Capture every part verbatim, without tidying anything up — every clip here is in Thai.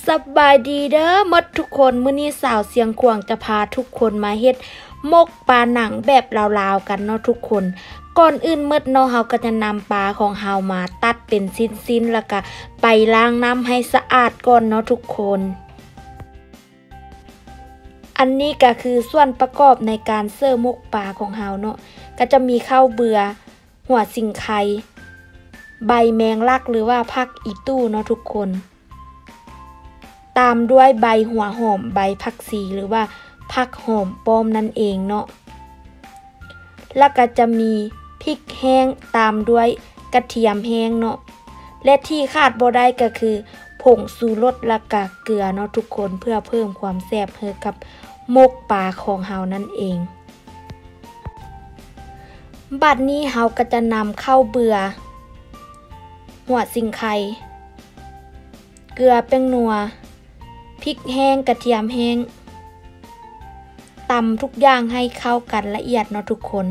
สบายดีเด้อหมดทุกคนมื้อนี้สาวเสียงขวางจะพาทุกคนมาเฮ็ดมกปลาหนังแบบลาวๆกันเนาะทุกคนก่อนอื่นหมดเนาะเฮาก็จะนำปลาของเฮามาตัดเป็นชิ้นๆแล้วก็ไปล้างน้ำให้สะอาดก่อนเนาะทุกคนอันนี้ก็คือส่วนประกอบในการเสิร์ฟมกปลาของเฮาเนาะก็จะมีข้าวเบื่อหัวสิงไคใบแมงลักหรือว่าผักอีตู้เนาะทุกคนตามด้วยใบหัวหอมใบผักชีหรือว่าผักหอมป้อมนั่นเองเนาะแล้วก็จะมีพริกแห้งตามด้วยกระเทียมแห้งเนาะและที่ขาดบ่ได้ก็คือผงชูรสและก็เกลือเนาะทุกคนเพื่อเพิ่มความแซ่บให้กับมกปลาของเฮานั่นเองบัดนี้เฮาก็จะนำข้าวเบื่อหัวสิงไคเกลือแป้งนัวพริกแห้งกระเทียมแห้งตำทุกอย่างให้เข้ากันละเอียดเนาะทุกคน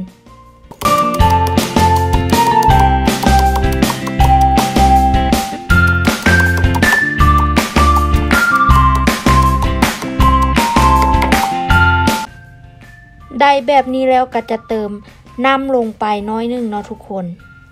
ได้แบบนี้แล้วก็จะเติมน้ำลงไปน้อยนึงเนาะทุกคน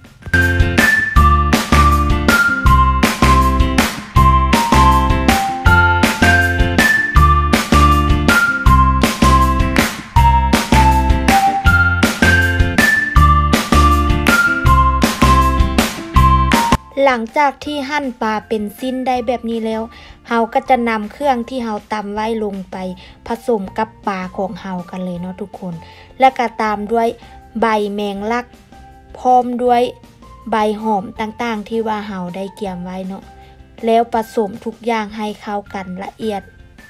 หลังจากที่หั่นปลาเป็นชิ้นได้แบบนี้แล้วเฮาก็จะนำเครื่องที่เฮาตำไว้ลงไปผสมกับปลาของเฮากันเลยเนาะทุกคนและก็ตามด้วยใบแมงลักพร้อมด้วยใบหอมต่างๆที่ว่าเฮาได้เตรียมไว้เนาะแล้วผสมทุกอย่างให้เข้ากันละเอียด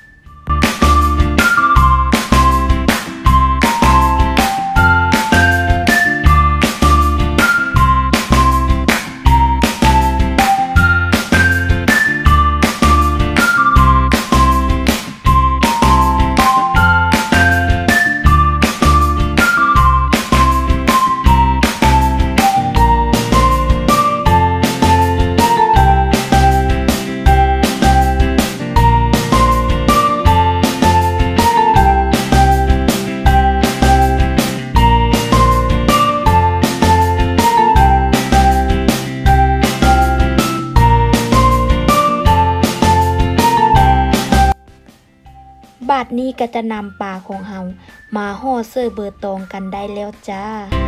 บาดนี้ก็จะนำปลาของเฮามาห่อเสิร์ฟเบอร์ตองกันได้แล้วจ้า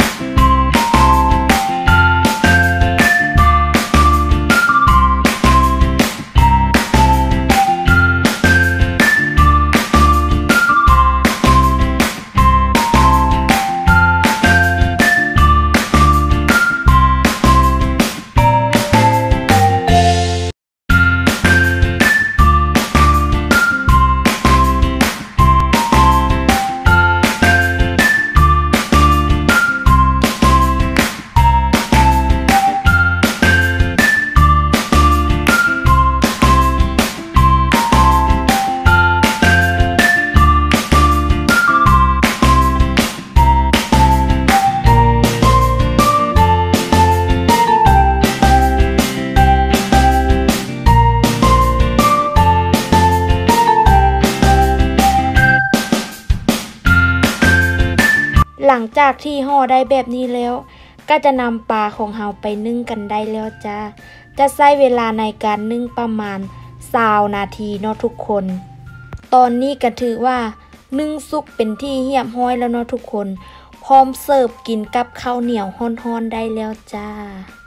หลังจากที่ห่อได้แบบนี้แล้วก็จะนำปลาของเฮาไปนึ่งกันได้แล้วจ้าจะใช้เวลาในการนึ่งประมาณยี่สิบนาทีเนาะทุกคนตอนนี้ก็ถือว่านึ่งสุกเป็นที่เรียบร้อยแล้วเนาะทุกคนพร้อมเสิร์ฟกินกับข้าวเหนียวฮ้อนๆได้แล้วจ้า